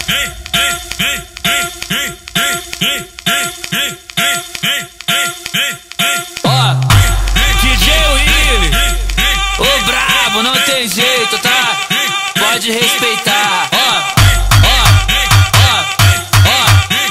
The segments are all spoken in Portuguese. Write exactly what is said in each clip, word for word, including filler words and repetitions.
Ó, D J Willy, o brabo, não tem jeito, tá? Pode respeitar. Ó, ó, ó, ó,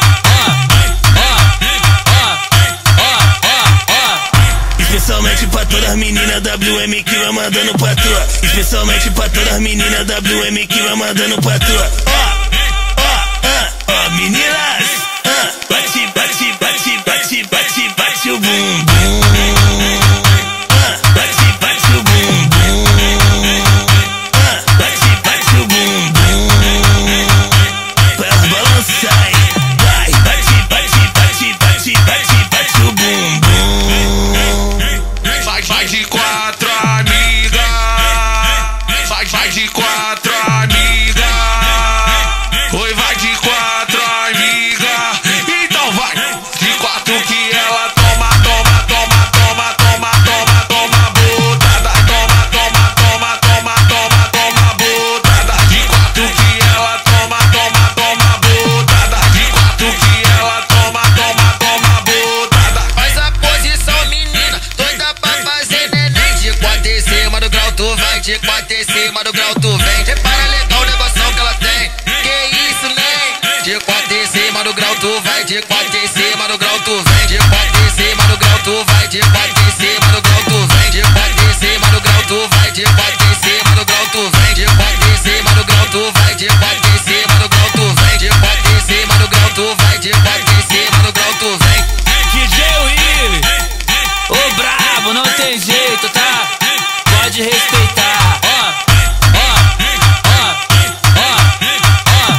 ó, ó, ó. Especialmente pra todas as meninas W M que vai mandando pra tua. Especialmente pra todas as meninas W M que vai mandando pra tua. Ó, ó, ó, ó, meninas, ah, bate, bate, bate, bate, bate, bate o bumbum. Ah, bate, bate o bumbum. Ah, bate, bate o bumbum. Pra balançar, vai, bate, bate, bate, bate, bate, bate o bumbum. Vai, vai de quatro, amiga. Vai, vai de quatro, amiga. Oi, vai de quatro, amiga. Então vai de quatro que ela toma, toma, toma, toma, toma, toma, toma, botada. Toma, toma, toma, toma, toma, toma, botada. De quatro que ela toma, toma, toma, botada. De quatro que ela toma, toma, toma, botada. Faz a posição, menina, doida pra fazer neném. De quatro em cima do grau tu vai, de quatro em cima do grau tu vem. Repara legal o negócio que ela tem, que isso nem. De quatro em cima do grau tu vai, de quatro em cima do grau tu vem. De quatro em cima do grau tu vai, de quatro em cima do grau tu vem. De quatro em cima do grau tu vai, de quatro em cima do grau tu vem. De quatro em cima do grau tu vai, de quatro em cima do grau tu vem. De quatro em cima do grau tu vai, de quatro em cima do grau tu vem. D J Willy, o brabo, não tem jeito, tá? Pode respeitar. Ó, ó, ó, ó, ó,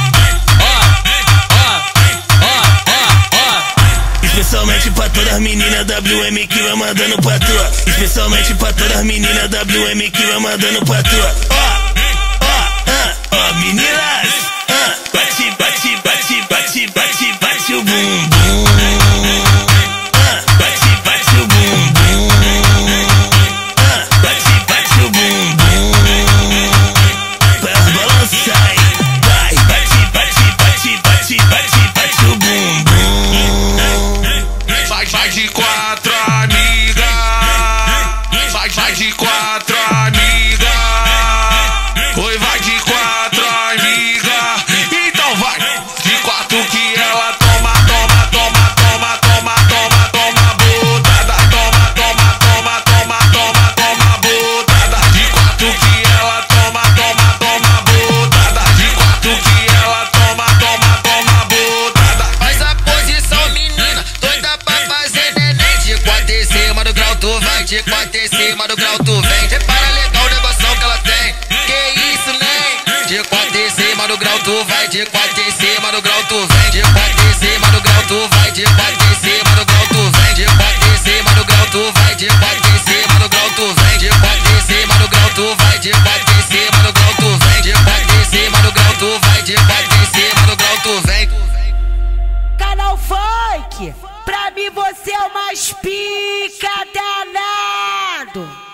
ó, ó, ó. Especialmente pra todas as meninas W M que vai mandando pra tua. Especialmente pra todas as meninas W M que vai mandando pra tua. Ó, ó, ah, ó, meninas, ah, bate, bate, bate, bate, bate, bate o bumbum. Ah, bate, bate o bumbum. Ah, bate, bate o bumbum. Pra balançar, vai, bate, bate, bate, bate, bate, bate o bumbum. Vai, vai de quatro, amiga. Vai, vai de quatro, amiga. Oi, vai de quatro, amiga. Então vai de quatro que ela toma, toma, toma, toma, toma, toma, toma, botada. Toma, toma, toma, toma, toma, toma, botada. De quatro que ela toma, toma, toma, botada. De quatro que ela toma, toma, toma, botada. Faz a posição, menina, doida pra fazer neném. De quatro em cima do grau tu vai, de quatro em cima do grau tu vem. Repara legal o negócio que ela tem, que isso nem. De quatro em cima do grau tu vai, de quatro em cima do grau tu vem. De quatro em cima do grau tu vai, de quatro em cima do grau tu vem. De quatro em cima do grau tu vai, de quatro em cima do grau tu vem. De quatro em cima do grau tu vai, de quatro em cima do grau tu vem. De quatro em cima do grau tu vai, de quatro em cima do grau tu vem. Canal Funk, pra mim você é o mais pica danado.